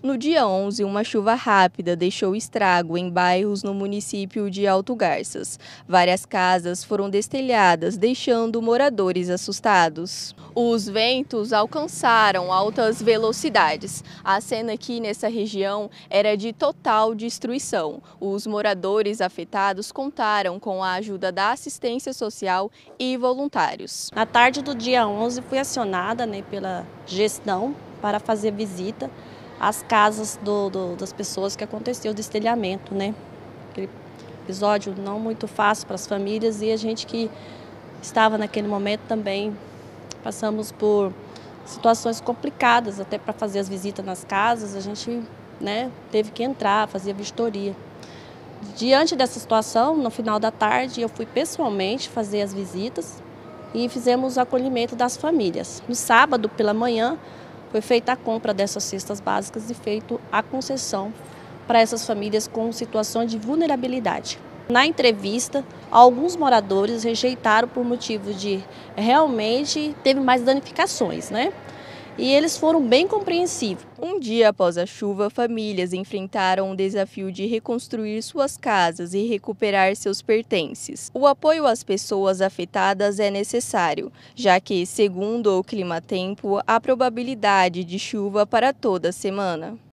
No dia 11, uma chuva rápida deixou estrago em bairros no município de Alto Garças. Várias casas foram destelhadas, deixando moradores assustados. Os ventos alcançaram altas velocidades. A cena aqui nessa região era de total destruição. Os moradores afetados contaram com a ajuda da assistência social e voluntários. Na tarde do dia 11, fui acionada pela gestão para fazer visita às casas das pessoas que aconteceu o destelhamento, Aquele episódio não muito fácil para as famílias e a gente que estava naquele momento também passamos por situações complicadas até para fazer as visitas nas casas, a gente teve que entrar, fazer a vistoria. Diante dessa situação, no final da tarde, eu fui pessoalmente fazer as visitas e fizemos o acolhimento das famílias. No sábado, pela manhã, foi feita a compra dessas cestas básicas e feito a concessão para essas famílias com situação de vulnerabilidade. Na entrevista, alguns moradores rejeitaram por motivo de realmente teve mais danificações, E eles foram bem compreensivos. Um dia após a chuva, famílias enfrentaram o desafio de reconstruir suas casas e recuperar seus pertences. O apoio às pessoas afetadas é necessário, já que, segundo o Climatempo, há probabilidade de chuva para toda a semana.